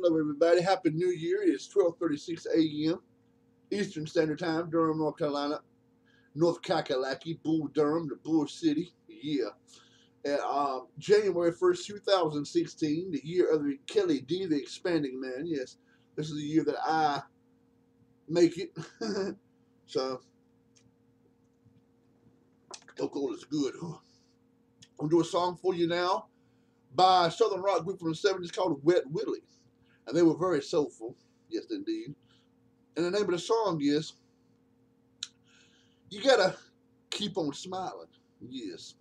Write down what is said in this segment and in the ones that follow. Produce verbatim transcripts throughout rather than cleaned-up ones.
Hello, everybody. Happy New Year. It's twelve thirty-six a m. Eastern Standard Time, Durham, North Carolina. North Kakalaki, Bull Durham, the Bull City. Yeah. And, um, January first, two thousand sixteen, the year of the Kelly D, the expanding man. Yes, this is the year that I make it. So, Coco is good. I'm going to do a song for you now by a Southern rock group from the seventies called Wet Willie. And they were very soulful. Yes, indeed. And the name of the song is You Gotta Keep on Smiling. Yes.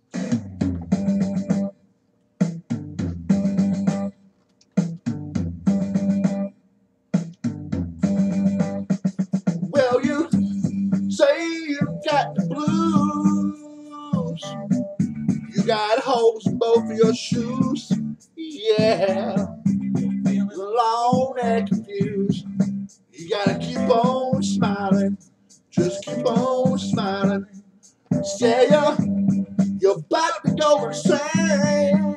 Well, you say you got the blues. You got holes in both of your shoes. Yeah. You're alone and confused. You gotta keep on smiling. Just keep on smiling. Say you're, you're about to go insane.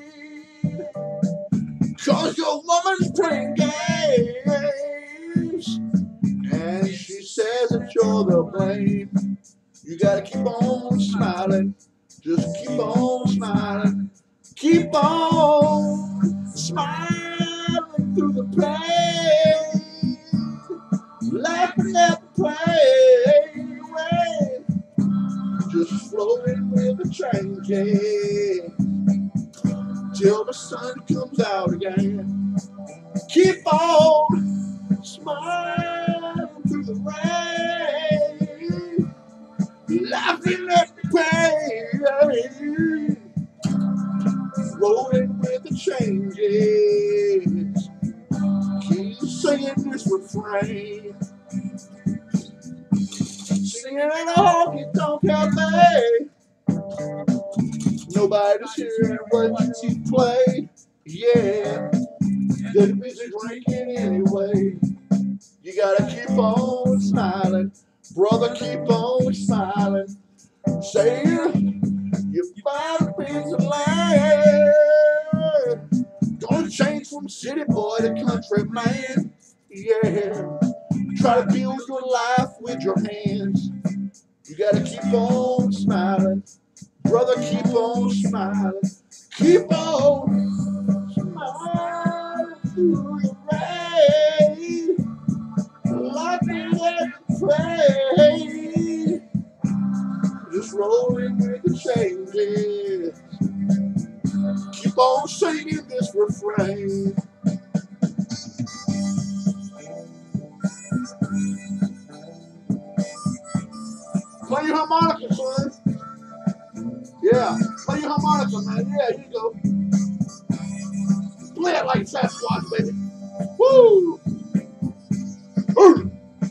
Cause your woman's playing games. And she says that you're the blame. You gotta keep on smiling. Just keep on smiling. Keep on smiling through the pain. Laughing at the pain. Just floating with the changes till the sun comes out again. Keep on smiling through the rain, laughing at the pain, rolling with the changes. Keep singing this refrain, singing in a honky tonk cafe. Nobody's hearing what you play. Yeah, the music drinking anyway. You gotta keep on smiling, brother. Keep on smiling. Say you, you find a piece of land. Gonna change from city boy to country man. Yeah, try to build your life with your hands. You gotta keep on smiling, brother. Keep on smiling. Keep on smiling through the rain, laughing at the pain, just rolling with the changes. Keep on singing this refrain. Play your harmonica, son. Yeah, play your harmonica, man. Yeah, here you go. Play it like Sasquatch, baby. Woo! Woo!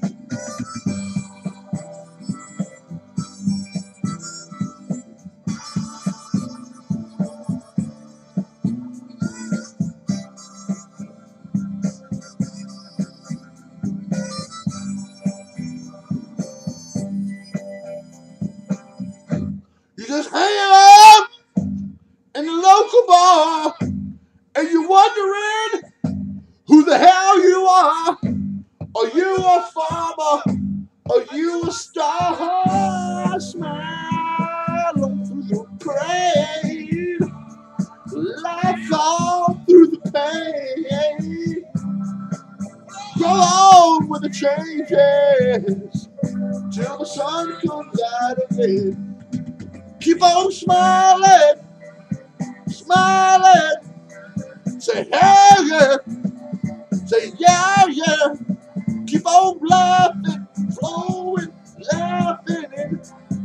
You just hanging out in the local bar, and you're wondering who the hell you are. Are you a farmer? Are you a star? Smile through the parade, laugh all through the pain. Go on with the changes till the sun comes out of it. Keep on smiling, smiling. Say hell yeah, say yeah yeah. Keep on laughing, flowing, laughing and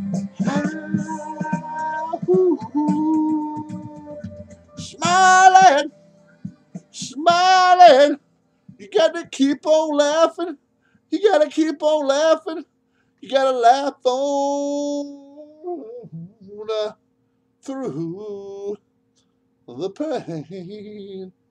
smiling, smiling. You gotta keep on laughing. You gotta keep on laughing. You gotta laugh on through the pain.